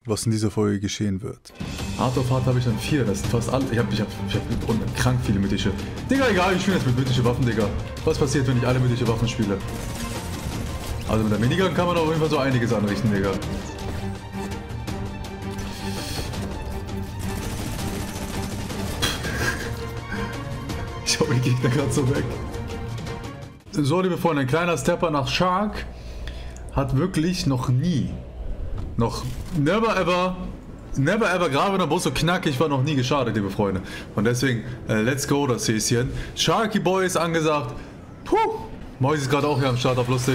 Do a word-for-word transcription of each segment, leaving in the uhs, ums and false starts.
was in dieser Folge geschehen wird. Hard of Hard habe ich dann vier, das sind fast alle. Ich habe ich hab, ich hab krank viele mythische. Digga, egal, ich spiele jetzt mit mythische Waffen, Digga. Was passiert, wenn ich alle mythische Waffen spiele? Also mit der Minigun kann man auf jeden Fall so einiges anrichten, Digga. Ich hau den Gegner gerade so weg. So, liebe Freunde, ein kleiner Stepper nach Shark hat wirklich noch nie, noch never ever, never ever, gerade wenn der Bus so knackig war, noch nie geschadet, liebe Freunde. Und deswegen, äh, let's go, das Häschen. Sharky Boy ist angesagt. Puh, Mäus ist gerade auch hier am Start auf lustig.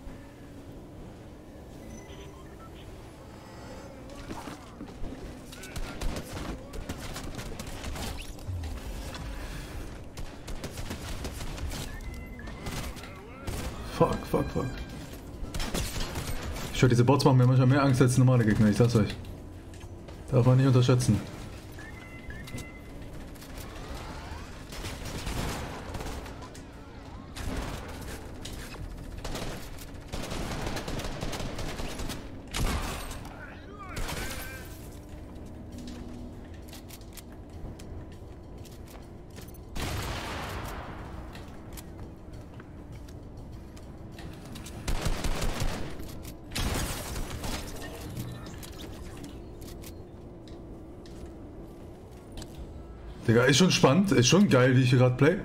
Fuck, fuck, fuck. Ich höre, diese Bots machen mir manchmal mehr Angst als normale Gegner, ich sag's euch. Darf man nicht unterschätzen. Digga, ist schon spannend, ist schon geil, wie ich hier gerade play.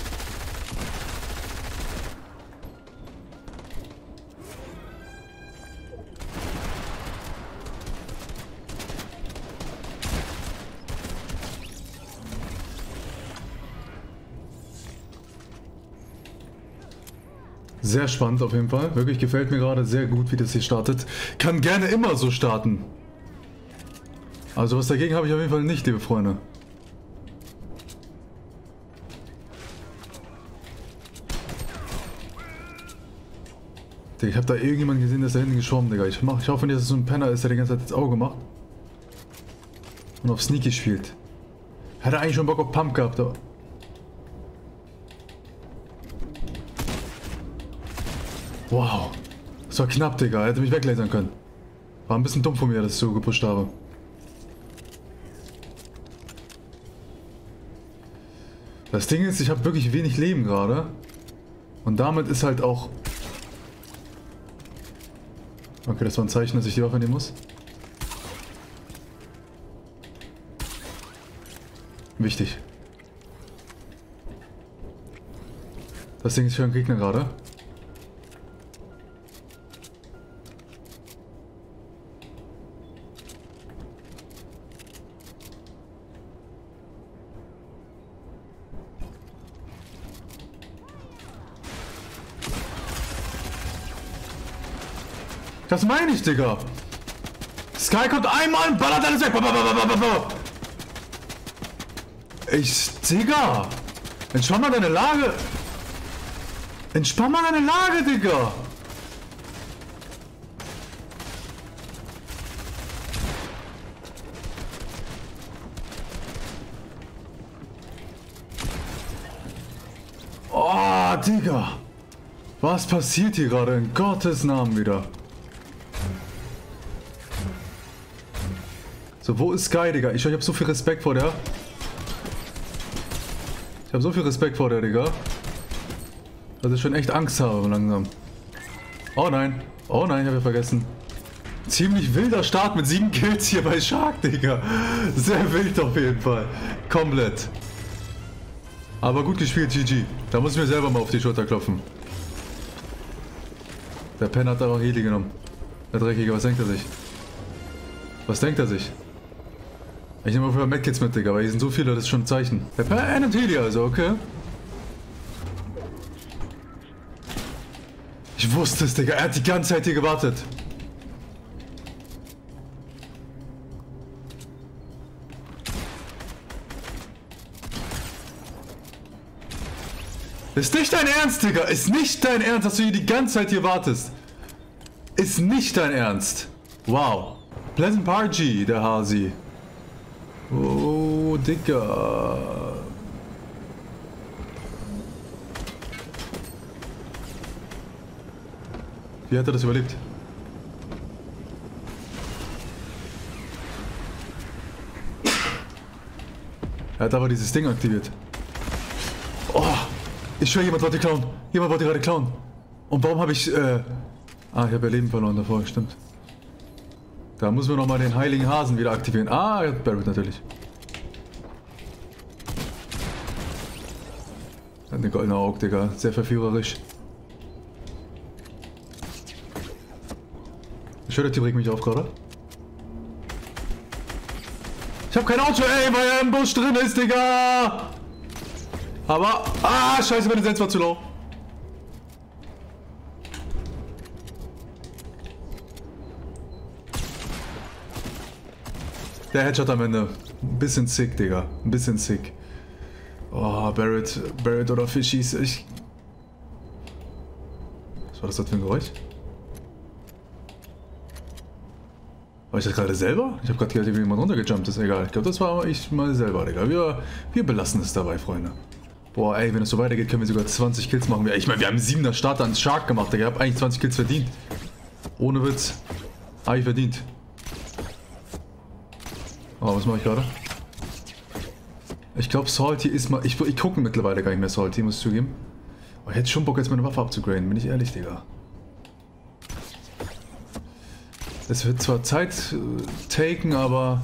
Sehr spannend auf jeden Fall, wirklich gefällt mir gerade sehr gut, wie das hier startet. Kann gerne immer so starten. Also was dagegen habe ich auf jeden Fall nicht, liebe Freunde. Ich habe da irgendjemanden gesehen, der ist da hinten geschwommen, Digga. Ich, mach, ich hoffe nicht, dass es so ein Penner ist, der die ganze Zeit ins Auge macht. Und auf Sneaky spielt. Hätte eigentlich schon Bock auf Pump gehabt, aber... Wow. Das war knapp, Digga. Er hätte mich weglasern können. War ein bisschen dumm von mir, dass ich so gepusht habe. Das Ding ist, ich habe wirklich wenig Leben gerade. Und damit ist halt auch... Okay, das war ein Zeichen, dass ich die Waffe nehmen muss. Wichtig. Das Ding ist für einen Gegner gerade. Das meine ich, Digga. Sky kommt einmal und ballert alles weg. Ich, Digga. Entspann mal deine Lage. Entspann mal deine Lage, Digga. Oh, Digga. Was passiert hier gerade? In Gottes Namen wieder. So, wo ist Sky, Digga? Ich, ich hab so viel Respekt vor der. Ich hab so viel Respekt vor der, Digga. Dass ich schon echt Angst habe langsam. Oh nein. Oh nein, ich hab ja vergessen. Ziemlich wilder Start mit sieben Kills hier bei Shark, Digga. Sehr wild auf jeden Fall. Komplett. Aber gut gespielt, G G. Da muss ich mir selber mal auf die Schulter klopfen. Der Penner hat aber Heli genommen. Der Dreckige, was denkt er sich? Was denkt er sich? Ich nehme auf jeden Fall Medkits mit, Digga, weil hier sind so viele, das ist schon ein Zeichen. Der Penner nimmt Heli also, okay. Ich wusste es, Digga, er hat die ganze Zeit hier gewartet. Ist nicht dein Ernst, Digga. Ist nicht dein Ernst, dass du hier die ganze Zeit hier wartest. Ist nicht dein Ernst. Wow. Pleasant Party, der Hasi. Oh, Digga. Wie hat er das überlebt? Er hat aber dieses Ding aktiviert. Oh, ich schwöre, jemand wollte klauen. Jemand wollte gerade klauen. Und warum habe ich, äh... Ah, ich habe ja Leben verloren davor, stimmt. Da müssen wir nochmal den heiligen Hasen wieder aktivieren. Ah, Barrett natürlich. Hat eine goldene Auge, Digga. Sehr verführerisch. Ich höre, der Typ regt mich auf gerade. Ich hab kein Auto, ey, weil er im Busch drin ist, Digga! Aber... Ah, scheiße, meine Sense war zu low. Der Headshot am Ende. Ein bisschen sick, Digga. Ein bisschen sick. Oh, Barrett. Barrett oder Fischies. Ich... Was war das dort für ein Geräusch? War ich das gerade selber? Ich habe gerade gehört, wie jemand runtergejumpt ist. Egal. Ich glaube, das war ich mal selber, Digga. Wir, wir belassen es dabei, Freunde. Boah, ey, wenn es so weitergeht, können wir sogar zwanzig Kills machen. Ich meine, wir haben siebener Starter ans Shark gemacht, Digga. Ich habe eigentlich zwanzig Kills verdient. Ohne Witz. Habe ich verdient. Oh, was mache ich gerade? Ich glaube, Salty ist mal... Ich, ich gucke mittlerweile gar nicht mehr Salty, muss ich zugeben. Oh, ich hätte schon Bock, jetzt meine Waffe abzugraden, bin ich ehrlich, Digga. Es wird zwar Zeit äh, taken, aber...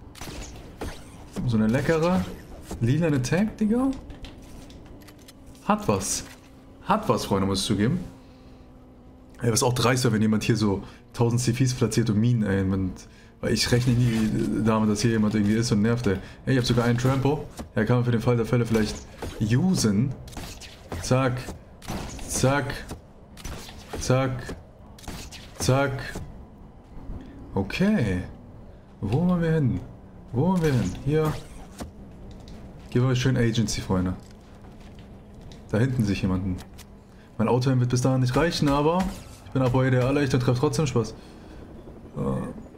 So eine leckere... Lilane Tank, Digga? Hat was. Hat was, Freunde, muss ich zugeben. Ey, was auch dreist wäre, wenn jemand hier so tausend C Vs platziert und Minen, ey. Und, weil ich rechne nie damit, dass hier jemand irgendwie ist und nervt, ey. Ey, ich habe sogar einen Trampo. Ja, kann man für den Fall der Fälle vielleicht usen. Zack. Zack. Zack. Zack. Okay. Wo wollen wir hin? Wo wollen wir hin? Hier. Geben wir schön Agency, Freunde. Da hinten sich jemanden. Mein Auto wird bis dahin nicht reichen, aber ich bin aber ideal, ich treffe trotzdem Spaß. So.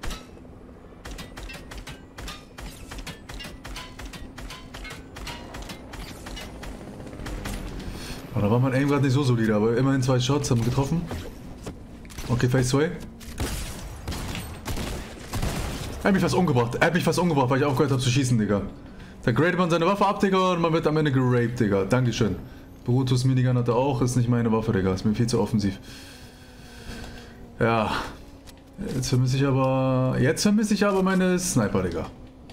Oh, da war mein Aim gerade nicht so solide, aber immerhin zwei Shots haben getroffen. Okay, Face Away. Er hat mich fast umgebracht. Er hat mich fast umgebracht, weil ich aufgehört habe zu schießen, Digga. Da gradet man seine Waffe ab, Digga, und man wird am Ende geraped, Digga. Dankeschön. Brutus Minigun hat er auch, ist nicht meine Waffe, Digga. Ist mir viel zu offensiv. Ja. Jetzt vermisse ich aber... Jetzt vermisse ich aber meine Sniper, Digga.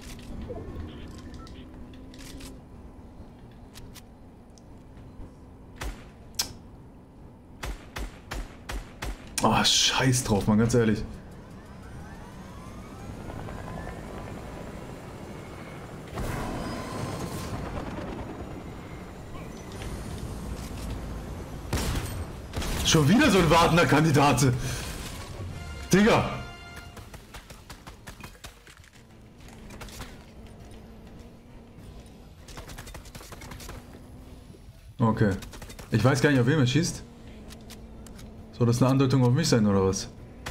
Oh, scheiß drauf, man, ganz ehrlich. Schon wieder so ein wartender Kandidat. Digga. Okay. Ich weiß gar nicht, auf wen er schießt. Soll das eine Andeutung auf mich sein, oder was?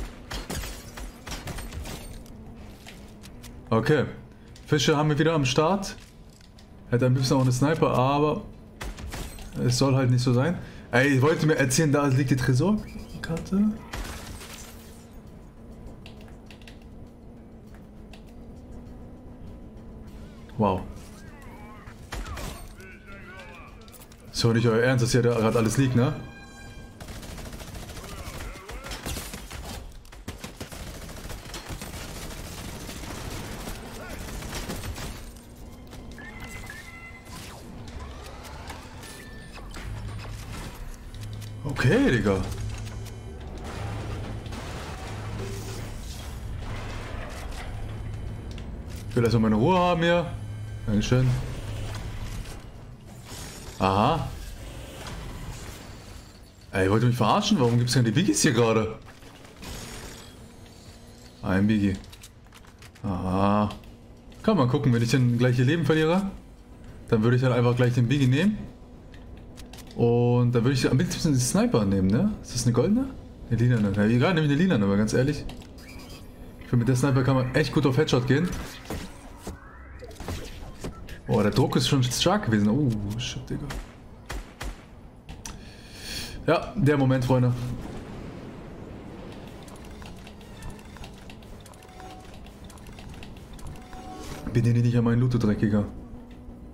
Okay. Fische haben wir wieder am Start. Hätte ein bisschen auch eine Sniper, aber es soll halt nicht so sein. Ey, ich wollte mir erzählen, da liegt die Tresorkarte. Wow. So, nicht euer Ernst, dass hier gerade alles liegt, ne? Okay, Digga. Ich will erstmal meine Ruhe haben hier. Dankeschön. Aha. Ey, wollt ihr mich verarschen? Warum gibt es denn die Biggies hier gerade? Ein Biggie. Aha. Kann man gucken, wenn ich dann gleich ihr Leben verliere, dann würde ich dann einfach gleich den Biggie nehmen. Und dann würde ich am besten den Sniper nehmen, ne? Ist das eine goldene? Eine lilane. Ja, egal, nehme ich eine lilane, aber ganz ehrlich. Ich finde, mit der Sniper kann man echt gut auf Headshot gehen. Oh, der Druck ist schon stark gewesen. Oh, shit, Digga. Ja, der Moment, Freunde. Bin hier nicht an meinen Loot, Dreckiger.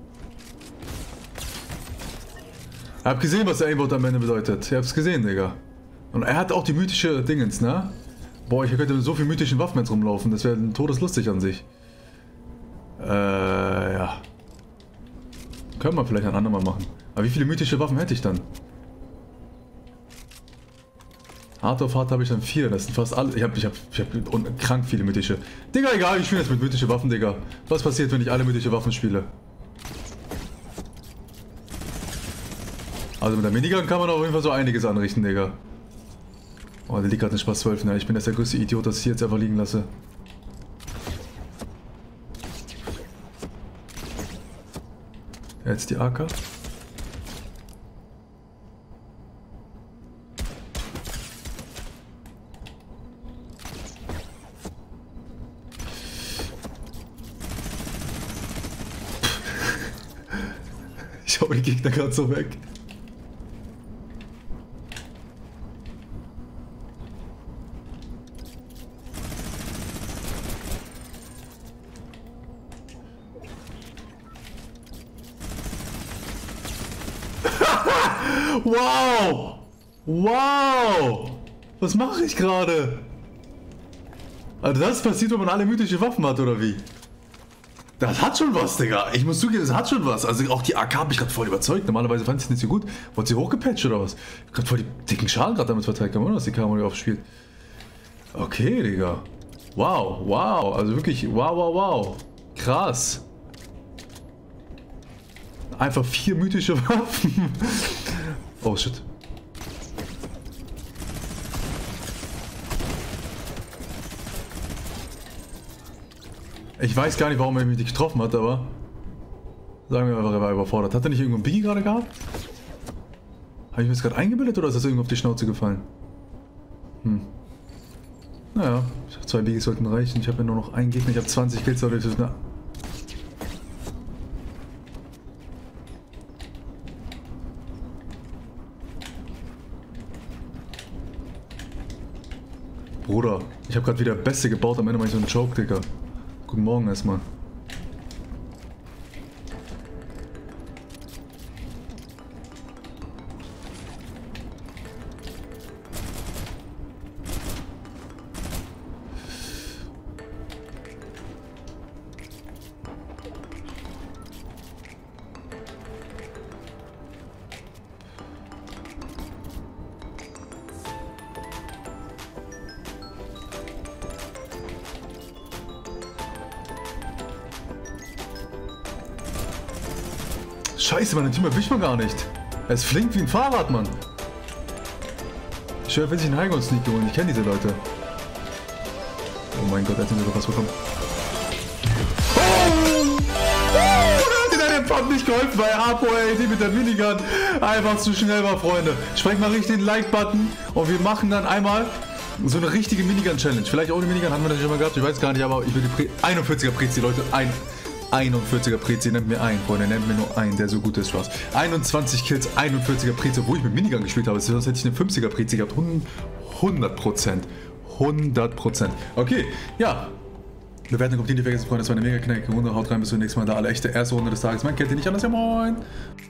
Hab gesehen, was der Aimbot am Ende bedeutet. Ich hab's gesehen, Digga. Und er hat auch die mythische Dingens, ne? Boah, ich könnte mit so viel mythischen Waffen jetzt rumlaufen. Das wäre todeslustig an sich. Äh, ja. Können wir vielleicht ein andermal machen. Aber wie viele mythische Waffen hätte ich dann? Hard of Hard habe ich dann vier. Das sind fast alle. Ich habe ich hab, ich hab krank viele mythische. Digga, egal, ich spiele jetzt mit mythische Waffen, Digga. Was passiert, wenn ich alle mythische Waffen spiele? Also mit der Minigun kann man auf jeden Fall so einiges anrichten, Digga. Oh, der liegt gerade in Spaß zwölf, ne? Ich bin jetzt der größte Idiot, dass ich jetzt einfach liegen lasse. Jetzt die A K. Ich hau die Gegner gerade so weg. Wow! Wow! Was mache ich gerade? Also das passiert, wenn man alle mythische Waffen hat, oder wie? Das hat schon was, Digga. Ich muss zugeben, das hat schon was. Also auch die A K hat mich gerade voll überzeugt. Normalerweise fand ich es nicht so gut. Wurde sie hochgepatcht oder was? Ich hab gerade voll die dicken Schalen gerade damit verteilt. Kann man dass die Kamera aufspielt. Okay, Digga. Wow, wow. Also wirklich, wow, wow, wow. Krass. Einfach vier mythische Waffen. Oh shit. Ich weiß gar nicht, warum er mich nicht getroffen hat, aber sagen wir einfach, er war überfordert. Hat er nicht irgendwo einen Biggie gerade gehabt? Habe ich mir das gerade eingebildet oder ist das irgendwo auf die Schnauze gefallen? Hm. Naja, zwei Biggies sollten reichen. Ich habe ja nur noch einen Gegner. Ich habe zwanzig Kills, aber das ist eine... Bruder, ich habe gerade wieder Beste gebaut, am Ende mache ich so einen Joke, Digga. Guten Morgen erstmal. Scheiße, mein Team erwischt man gar nicht. Er ist flink wie ein Fahrrad, Mann. Ich höre, will sich einen Highground-Sneak holen. Ich kenne diese Leute. Oh mein Gott, er hat mir sogar was bekommen. Oh! Oh! Der hat dem nicht geholfen, weil Apo, ey, die mit der Minigun einfach zu schnell war, Freunde. Sprecht mal richtig den Like-Button und wir machen dann einmal so eine richtige Minigun-Challenge. Vielleicht ohne Minigun haben wir das schon mal gehabt, ich weiß gar nicht, aber ich will die einundvierziger Prezi, Leute, ein... einundvierziger Prezi, nennt mir einen, Freunde, nennt mir nur einen, der so gut ist, was. einundzwanzig Kills, einundvierziger Prezi, obwohl ich mit Minigun gespielt habe, sonst hätte ich einen fünfziger Prezi gehabt. hundert Prozent. hundert Prozent. Okay, ja. Bewertung kommt nicht vergessen, Freunde, das war eine mega Knecke Runde. Haut rein, bis zum nächsten Mal. Da alle echte erste Runde des Tages. Man kennt die nicht anders, ja moin.